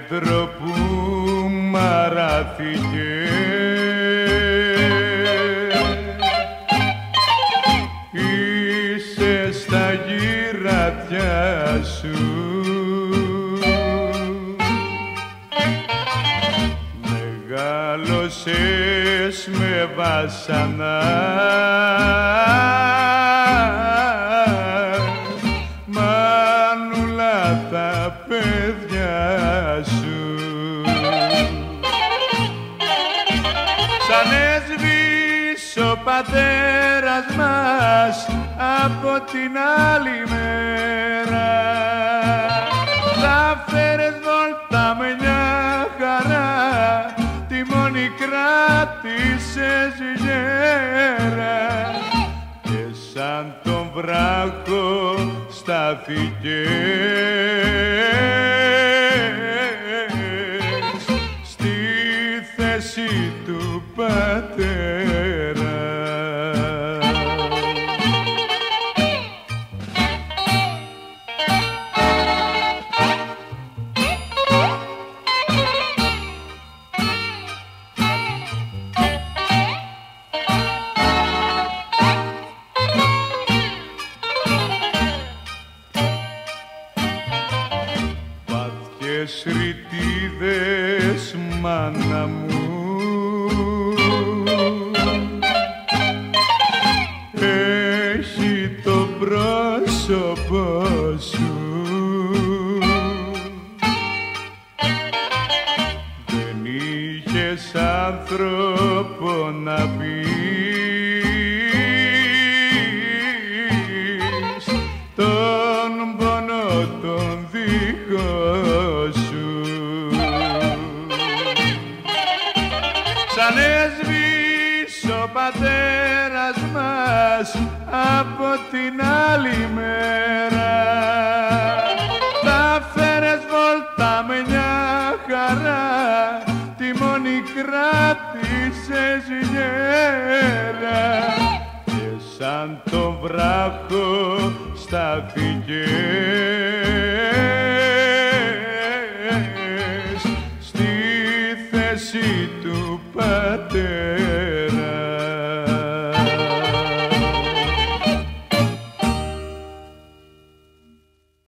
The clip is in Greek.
δέντρο που μαράθηκε, είσαι στα γυρατιά σου. Μεγάλωσες με βάσανα, μανούλα τα παιδιά σου. Σαν έσβησε ο πατέρας μας από την άλλη μέρα, θα φέρες βόλτα με μια χαρά, τη μόνη κράτησες γέρα, και σαν τον βράχο στάθηκες στη θέση του πατέρα. Ρητίδες, μάνα μου, έχει το πρόσωπο σου. Δεν είχες άνθρωπο να πεις τον πόνο τον δικό σου. Σαν έσβησε ο πατέρας μας από την άλλη μέρα, θα φέρες βόλτα με μια χαρά, τη μόνη κράτησες γέρα, και σαν το βράχο στάθηκες